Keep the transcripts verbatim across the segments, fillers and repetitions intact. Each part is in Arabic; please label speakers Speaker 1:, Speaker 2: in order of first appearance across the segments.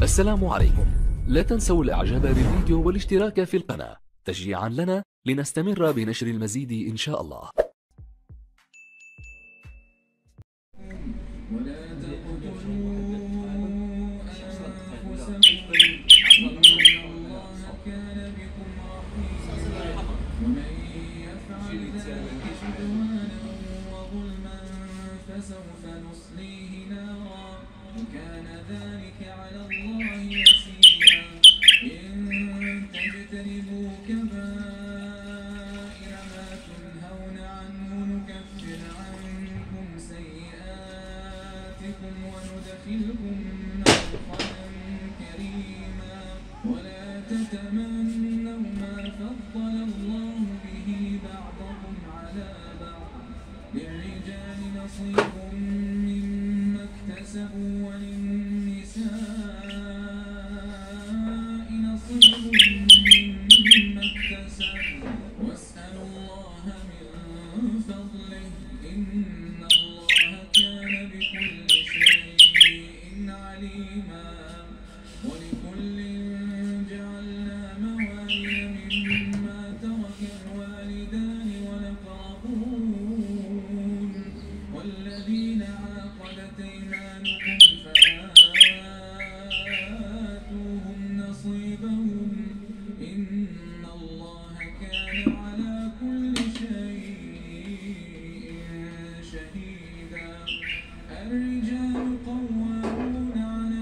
Speaker 1: السلام عليكم. لا تنسوا الاعجاب بالفيديو والاشتراك في القناة تشجيعا لنا لنستمر بنشر المزيد إن شاء الله.
Speaker 2: ولا تقتلوا أنفسكم إن الله كان بكم رحيما ومن يفعل ذلك عدوانا وظلما فسوف نصليه نارا وكان ذلك على الله يسيرا. إن تجتنبوا كبائر ما تنهون عنه نكفر عنكم سيئاتكم وندخلكم مدخلا كريما. ولا تتمنوا ما فضل الله به بعضكم على بعض للرجال نصيب مما اكتسبوا وللنساء نصيب مما اكتسبوا واسألوا الله من فضله إن الله كان بكل شيء عليما. ولكل جعلنا موالي مما ترك الوالدان والأقربون والذين عقدت أيمانكم فآتوهم نصيبهم إن الله كان على كل شيء شهيدا. الرجال قوامون على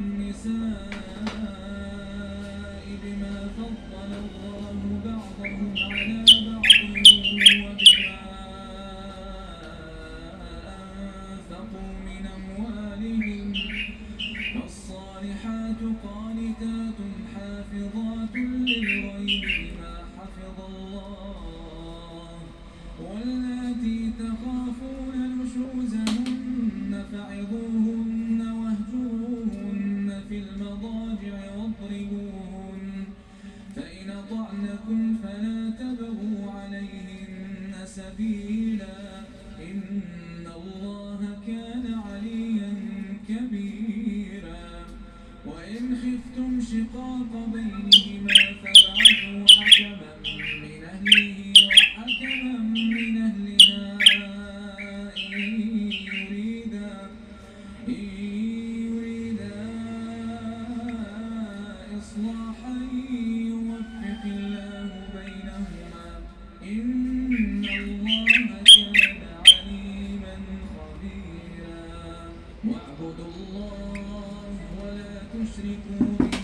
Speaker 2: النساء بما فضل الله بعضهم على بعض وبما أنفقوا من أموالهم. الصالحات قانتات حافظات للغيب بما حفظ الله واللاتي تخافون نشوزهن فعظوهن واهجروهن في المضاجع واضربوهن فإن أطعنكم فلا تبغوا عليهن سبيلا إن الله كان عليا كبيرا. وإن خفتم شقاق بينهما فابعثوا حكما من أهله وحكما من أهلها إن يريدا إن يريدا إصلاحا يوفق الله بينهما إن الله كان عليما خبيرا. واعبدوا الله ولا تشركوا به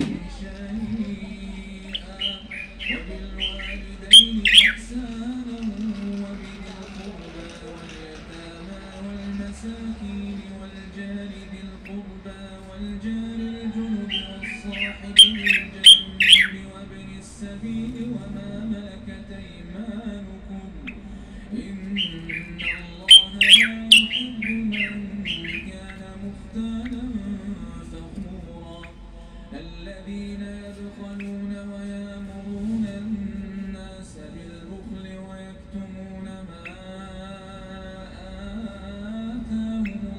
Speaker 2: شيئا وبالوالدين إحسانا وبذي القربى واليتامى والمساكين والجار ذي القربى والجار الجنب والصاحب بالجنب وابن السبيل وما ملكت أيمانكم إن الله لا يحب من كان مختالا فخورا. الذين يبخلون ويأمرون الناس بالبخل ويكتمون ما آتاهم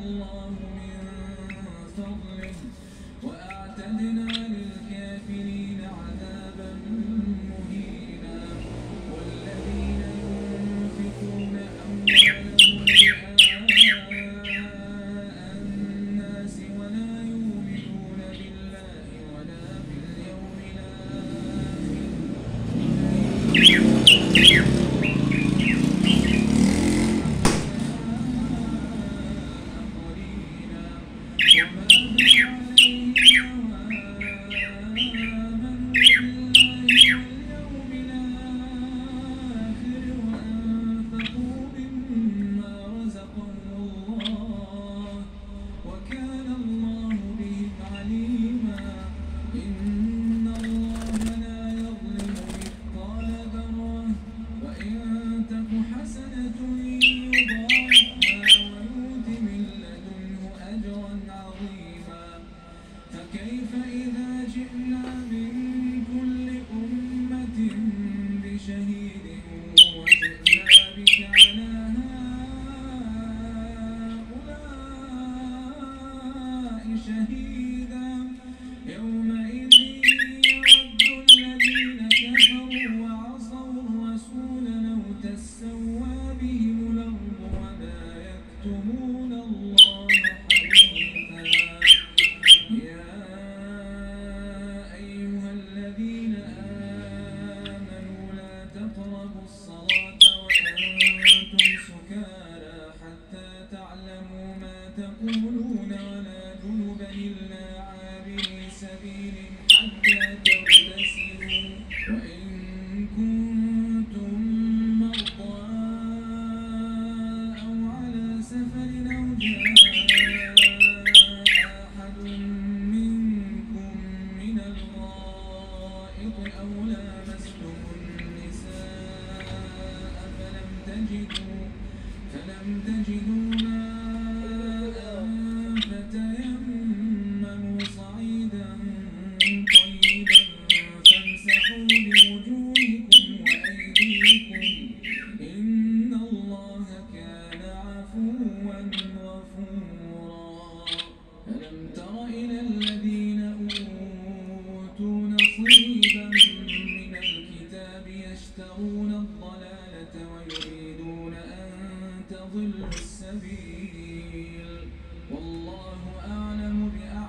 Speaker 2: لم تجدوا ماء فتيمموا صعيدا طيبا فامسحوا بوجوهكم وأيديكم إن الله كان عفوا غفورا. ألم تر إلى الذين أوتوا نصيبا من الكتاب يشترون الضلالة ويريدون أن تضلوا السبيل والله أعلم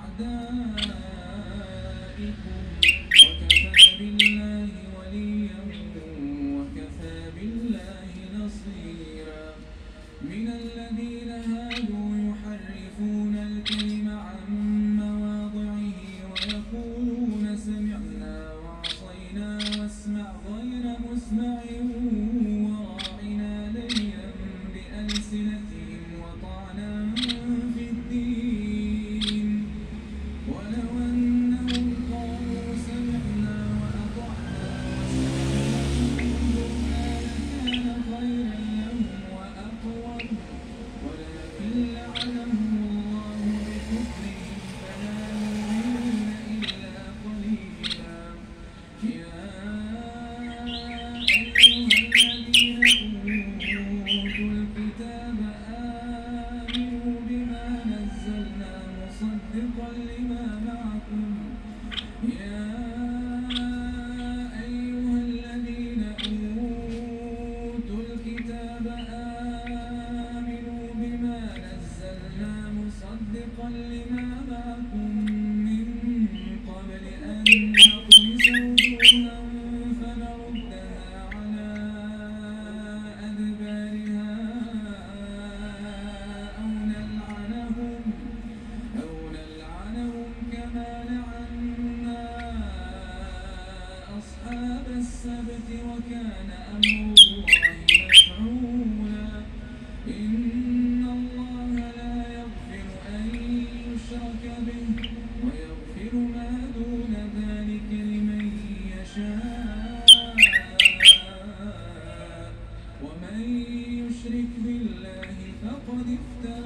Speaker 2: بأعدائكم وكفى بالله وليا وكفى بالله نصيرا. من الذين هادوا يحرفون الكلم عن مواضعه ويقولون سمعنا وعصينا واسمع غير مسمع وراعنا ليا بألسنتهم وطعنا في الدين ولو أنهم قالوا سمعنا وأطعنا واسمعنا لكان خيرا لهم وأقوم ولكن لعنهم الله بكفرهم فلا يؤمنون إلا قليلا. يا أيها الذين أوتوا الكتاب آمنوا بما نزلنا مصدقا لما معكم يا أيها الذين أوتوا الكتاب آمنوا بما نزلنا مصدقا لما معكم من قبل أن نطمس وجوها فنردها على أدبارها أو نلعنهم أو نلعنهم كما لعنا أصحاب السبت وكان أمر الله مفعولا. إن الله لا يغفر أن يشرك به ويغفر ما دون ذلك لمن يشاء ومن يشرك بالله فقد افترى